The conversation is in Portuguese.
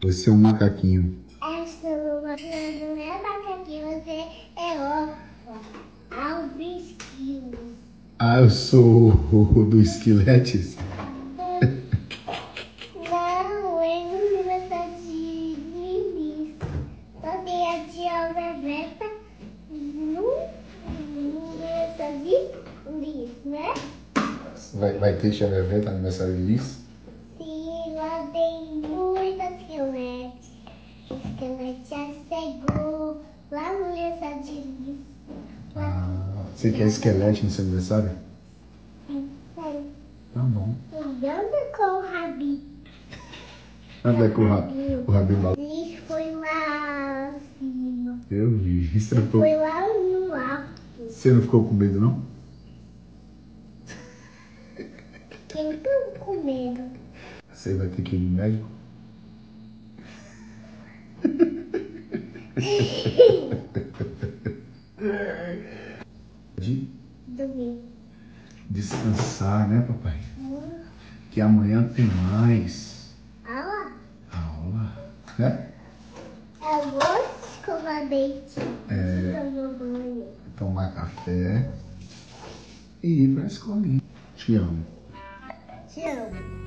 Você é um macaquinho. Essa não é macaquinho, você é o esquilo. Ah, eu sou o do esqueletes? Não, eu não me gostar de Lilis. Só tem a tia Bebeta. Não gostar de Lilis, né? Vai ter tia Bebeta no aniversário de Liz? Sim, lá tem muita esquelete. Esquelete já chegou lá no aniversário de Lilis. Ah, você quer esquelete no seu aniversário? Sim. Tá bom. Anda com o Rabi. Anda com o Rabi maluco. Liz foi lá acima. Eu vi. Você não Foi ficou, lá no alto. você não ficou com medo, não? Quem tá com medo? Você vai ter que ir no médico? De Dormir. descansar, né, papai? Que amanhã tem mais Aula? aula, né? Eu vou escovar dente. Tomar banho. Tomar café e ir pra escolinha. Te amo. Te amo.